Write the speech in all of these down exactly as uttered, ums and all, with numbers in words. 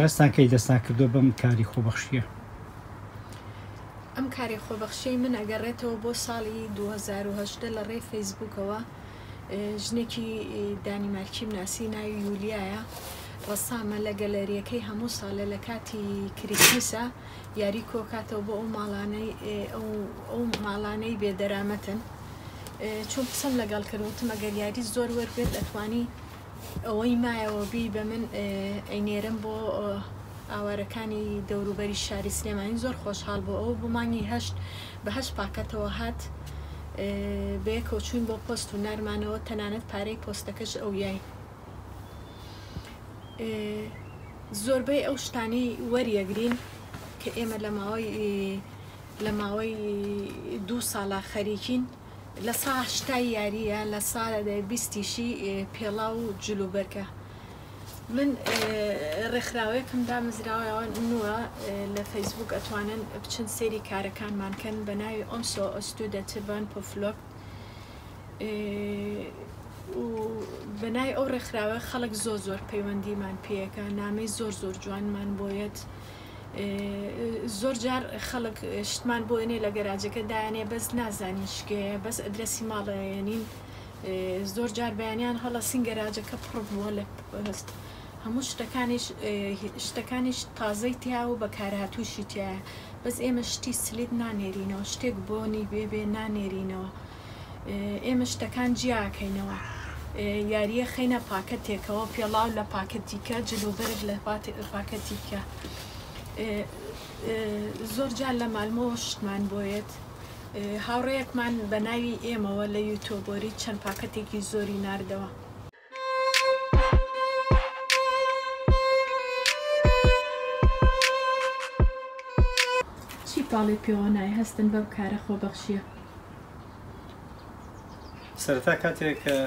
بەڕێستان کەی دەستان کردو بەم کاری خۆبەخشیە؟ ئەم کاری خۆبەخشی من ئەگەڕێتەوە بۆ ساڵی دوو هەزار و هەژدە لە ڕێی فەیسبووکەوە ژنێکی دانیمارکی ناسی ناوی یولیایە ڕەسامە لە گەلەریەکەی هەموو ساڵە لە کاتی کریسمسە یاری کۆکاتەوە بۆ ئەو ماڵانەی ئەو ماڵانەی بێدەرامەتن چون قسەم لەگەڵ کردوتم ئەگەر یاری زۆر وەربێت ئەتوانی ئەوەی مایەوە بی بە من ئەینێرم بۆ ئاوارەکانی دەوروبەری شاری سلێمانی زۆر خۆشحاڵ بۆ ئەو بۆ مانگی هەشت بە هەشت پاکەتەوە هات بێ کۆچوون بۆ پۆست و نەرمانەوە تەنانەت پارەی پۆستەکەش ئەو یای زۆربەی ئەو شتانی وەریەگرین کە ئێمە لە ماوەی لە ماوەی دوو ساڵە خەریکین لە سا هەشتای یاریە لە ساڵە بیستیشی پێڵا و جلوبەرکە من ڕێکخراوەیەکم دامەزراوەوە نووە لە فەیسبوک ئەتوانن بچن سێری کارەکانمانکەن بە ناوی ئۆمسۆ ئۆستودەتبان پۆفلۆک بە ناوی ئەو ڕێکخراوە خەڵک زۆر زۆر پەیوەندیمان پێیەکە نامەی زۆر زۆر جوانمان بۆیەت زۆر جار خەڵک شتمان بۆێنێ لە گەراجەکە دایانێ بەس نازانی شکێ بەس ئەدرەسی ماڵەیەنین زۆر جار بەیانیان هەڵە سینگەراجەکە پڕ بووە لە هەست هەموو شتەکانیش شتەکانیش تازەی تیا و بە کارهاتووشی تایە بەس ئێمە شتی سلید نانێرینەوە شتێک بۆنی بێبێ نانێرینەوە ئێمە شتەکان جیاکەینەوە یاریە خەینە پاکەتێکەوە پێڵاو لە پاکەتیکە جلوبەرگ لە پاکەتیکە زۆر جار لە مالمەوە شتمان بۆیێت هاوڕێیەکمان بە ناوی ئێمەوە لە یوتۆبۆری چەند پاکەتێکی زۆری ناردەوە چی پاڵی پێوە نای هەستن بەم کارە خۆبەخشیە سەرەتا کاتێک کە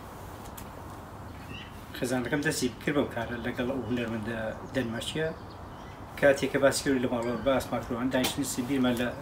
خێزانەکەم دەستی کرد بەم کارە لەگەڵ ئەو هونەرمەندە دەنمارکیە کاتێککە باسی کرد لە ماڵەوە باس ماکرۆوان دانیشتنی بیرمان لە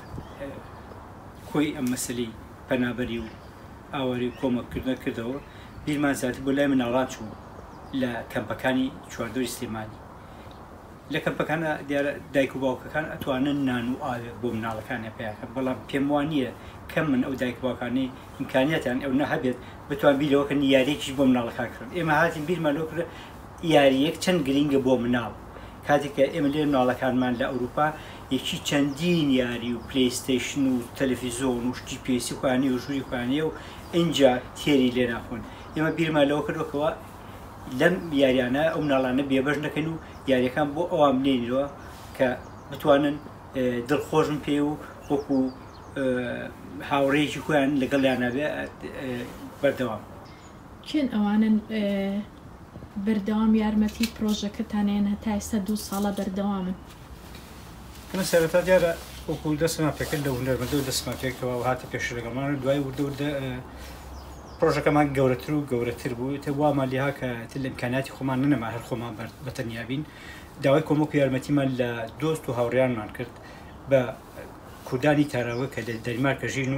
کۆی ئەم مەسەلەی پەنابەری و ئاوەری و کۆمەکردنە کردەوە بیرمان زیاتر بۆ لای مناڵات چوو لە کەمپەکانی چواردۆری سلێمانی لە کەمپەکانە دیارە دایک و باوکەکان ئەتوانن نان و ئاوێک بۆ مناڵەکانیان پێیاکەن بەڵام پێم وانە کەم من ئەو دایک باوکانی ئیمکانیەتیان ئەو نەهەبێت بتوان بیرەوەکە یاریەکیش بۆ مناڵەکان کردن ئێمە هاتین بیرمان لۆ کرد یاریەک چەند گرینگە بۆ مناڵ کاتێککە ئێمە لێ مناڵەکانمان لە ئەوروپا یەکی چەندین یاری و پلەیستەیشن و تەلەڤیزۆن و شتی پێسی خوانی و ژووری خوانیە و اینجا تێری لێ ناخۆن ئێمە بیرمان لەوە کردەوەکەوە لەم یاریانە ئەو مناڵانە بێبەش نەکەن و یاریەکان بۆ ئەوام لێنەوە کە بتوانن دڵخۆشم پێ و وەکو هاوڕێیەکی خۆیان لەگەڵیانەبێ بەردەوام کێن ئەوانن بەردەوام یارمەتی پرۆژەکەتانێن هەتا ئێستا دوو ساڵە بەردەوامن ئەمە سەرەتا دیارە وەکو دەستمان پێکرد لە هونەرمەندە و دەستمان پێکەوە و هاتە پێشەکەمان دوای وردەوردە پرۆژەکەمان گەورەتر و گەورەتر بوو تە وامان لێها کە لە ئیمکاناتی خۆمان نەما هەر خۆمان بەتەنیابین داوای کۆمەک و یارمەتیمان لە دۆست و هاوڕێیانمان کرد بە کوردانی تاراوە کە لە دەنمارکە ژین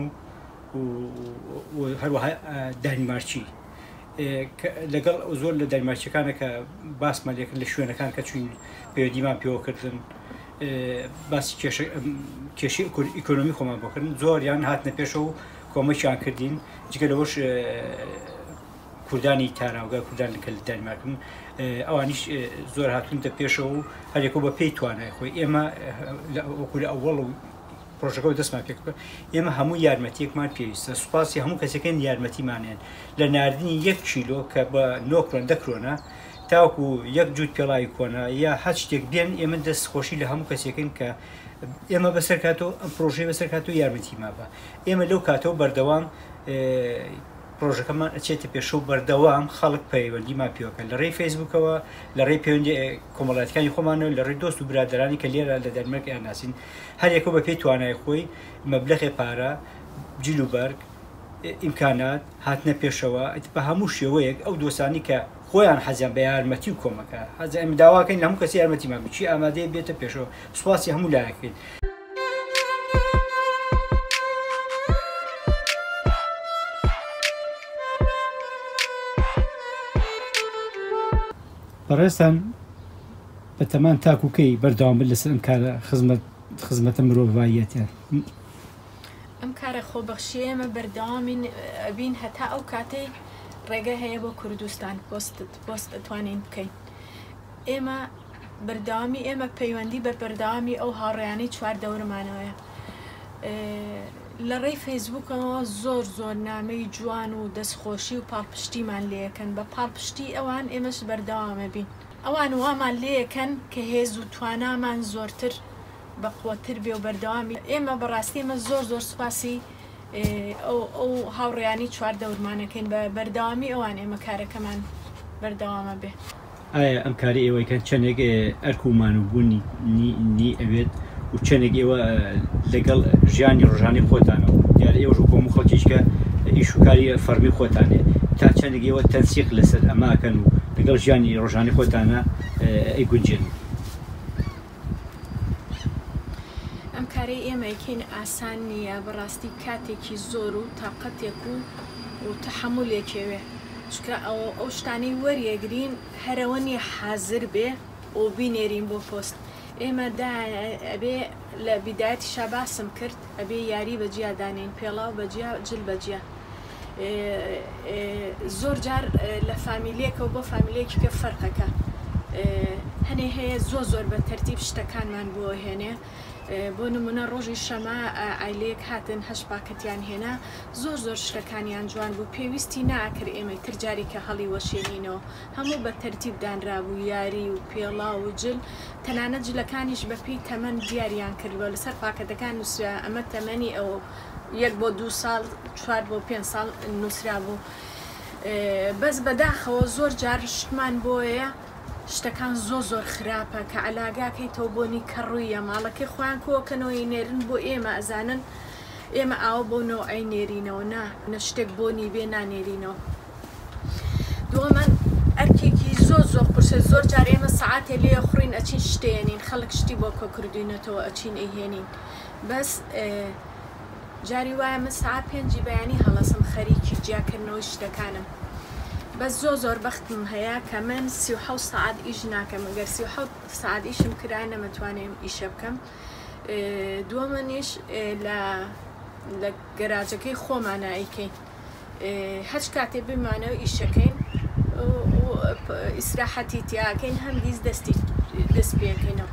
و هەروەها دانیمارکی لەگەڵ زۆر لە دەنمارکیەکانە کە باسمان لێکرد لە شوێنەکان کە چوین پەیوەندیمان پێوەکردن باسی کێشەی ئیکۆنۆمی خۆمان بۆکردن زۆریان هاتنە پێشە و کۆمەکیان کردین جگە لەوەش کوردانی تاراوگە کوردان لە دانیمارکن ئەوانیش زۆر هاتوونتە پێشەوە و هەرێکۆ بە پێی توانای خۆی ئێمە وەکو لە ئەوڵ و پرۆژەکەەوە دەستمان پێ ئێمە هەموو یارمەتیەکمان پێویستە سوپاسی هەموو کەسەکەن یارمەتیمانێن لە نردنی یەک کیلۆ کە بە نۆکرۆن دەکرۆنە تاوەکو یەک جووت پێڵاوی کۆنا یا هەچ شتێک بێن ئێمە دەست خۆشی لە هەموو کەسێکن کە ئێمە بەسەر کاتەوە ئەم پرۆژەی بەسەر کاتەوە یارمەتیما بە ئێمە لەو کاتەوە بەردەوام پرۆژەکەمان ئەچێتە پێشە و بەردەوام خەڵک پەیوەندیمان پێوەکە لە ڕێی فەیسبوکەوە لە ڕێی پەیوەندی کۆمەڵاتەکانی خۆمانەوە لە ڕێی دۆست و برادرانی کە لێرە لە دەنمارک یانناسین هەرێکۆ بە پێی توانای خۆی مەبلەغی پارە جلوبەرگ ئیمکانات هاتنە پێشەوە بە هەموو شێوەیەک ئەو دۆستانی کە خۆیان حەزیان بە یارمەتی و کۆمەکە حەز ئەم داواکەین لە هەموو کەسی یارمەتیمان بچی ئامادەیە بێتە پێشەوە سوپاسی هەموو لایەکەین بەڕێستان بە بەتەمان تاکوکەی بەردەوام بن لەسەر ئەم کارە خزمەت خزمەتە مرۆڤایەتیان ئەم کارە خۆبەخشی ئێمە بەردەوامین بین هەتا ئەو کاتەی ڕێگە هەیە بۆ کوردستان پۆستت پۆست دەتوانین بکەین ئێمە بەردەوامی ئێمە پەیوەندی بە بەردەوامی ئەو هاوڕێیانەی چوار دەورمانەوەیە لە ڕێی فەیسبووکەوە زۆر زۆر نامەی جوان و دەستخۆشی و پاڵپشتیمان لێەکەن بە پاڵپشتی ئەوان ئێمەش بەردەوامە بین ئەوان وامان لێەکەن کە هێز و توانامان زۆرتر بەقوتر بێ و بەردەوامی ئێمە بەڕاستی ئمە زۆر زۆر سوپاسی ئەو هاوڕێیانی چوار دەورمانەکەین بە بەردەوامی ئەوان ئێمە کارەکەمان بەردەوامە بێ ئایا ئەم کاری ئێوەیکەن چەندێک ئەرکومان و بوونی نی ئەوێت و چەندێک ئێوە لەگەڵ ژیانی ڕۆژانی خۆتانەوە دیارە ئێوەش و کۆم خەڵکیشکە ئیشوکاری فەرمی خۆتانێ تا چەندێک ئێوە تەنسیق لەسەر ئەماکەن و لەگەڵ ژیانی ڕۆژانی خۆتانە ئەیگونجێن ئەم کارەی ئێمەکەین ئاسان نییە بەڕاستی کاتێکی زۆر و تااقەتێک و و تەحملێکێوێ چکە ئەو شتانەی وەریەگرین هەرەوەنی حازر بێ و بینێرین بۆ پۆست ئێمە ئەبێ لە بیدایەتی شاباسم کرد ئەبێ یاری بەجیا دانین پێڵاو بەجیا جل بەجیا زۆر جار لە فامیلێکەوە بۆ فامیلێکی کە فەرقەکە هەنێ هەیە زۆر زۆر بە تەرتیب شتەکانمان بۆ هێنێ بۆ نمونە ڕۆژی شەما ئایلەیەک هاتن هەش پاکەتیان هێنا زۆر زۆر شتەکانیان جوان بوو پێویستی ناکرد ئێمە ترجاری کە هەڵی وەشێنینەوە هەموو بە تەرتیب دانرابوو یاری و پێڵا و جل تەنانە جلەکانیش بەپی تەمەەن دیاریان کردوە لەسەر پاکەتەکان نووسرا ئەمە تەمەنی ئەو یەک بۆ دو ساڵ چوار بۆ پێنج ساڵ نووسرا بوو بەس بەداخەوە زۆر جار شتمان بۆیە شتەکان زۆ زۆر خراپە کە علاگاکەیتەوە بۆنی کەڕوویە ماڵەکەی خۆیان کۆکەنەوەی نێرن بۆ ئێمە ئەزانن ئێمە ئاوە بۆ نەوەی نێرینەوە نا نە شتێک بۆنی بێ نانێرینەوە دووەمە ئەرکێکی زۆر زۆر قورسە زۆر جار ئێمە سەعاتێ لێ خوڕین ئەچین شتێنین خەڵک شتی بۆ کۆ کردوینەتەوە ئەچین ئەیهێنین بەس جاری وایە من سەعات پێنجی بەیانی هەڵەسم خەریکی جیاکردنەوەی شتەکانم بەس زۆر زۆر بەختم هەیە کە من سی و حەوت سەعات ئیش ناکەم ئەگەر سی و حەوت سەعات ئیشم کرای نەمەتوانێم ئیشە بکەم دووەمەنیش لە گەراجەکەی خۆمانە ئەیکەین هەچ کاتێ بمانەوە ئیشەکەین ئیسراحەتی تیاکەین هەم دیز دەستی دەست پێکەینەوە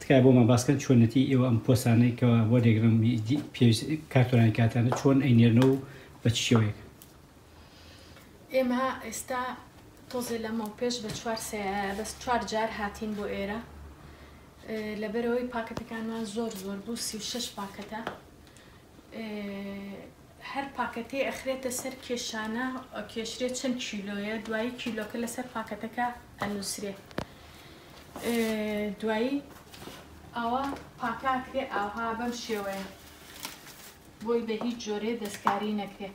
تکای بۆ مەباسکەن چۆنەتی ئێوە ئەم پۆسانەی کەەوە بۆ دەگرم کارتۆرانی کاتانە چۆن ئەینێنەوە بە چ شێوەیەک ئێمە ئێستا تۆزێ لەمە پێش بە چوار بەس چوار جار هاتین بۆ ئێرە لەبەرەوەی پاکەتەکانمان زۆر زۆر بوو سی و شەش پاکەتە هەر پاکەتەی ئەخرێتە سەر کێشانە کێشرێت چەند کیلۆیە دوایی کیلۆکە لەسەر پاکەتەکە ئەنووسرێ دوایی ئەوە پاکاکرێ ئاها بەم شێوەیە بۆی بە هیچ جۆرێ دەستکاری نەکرێت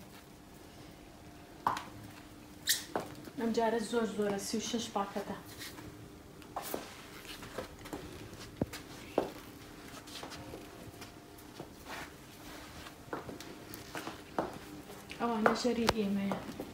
ئەم جارە زۆر زۆرە سی و شەش پاکەتە ئەوانە ژەری ئێمەیە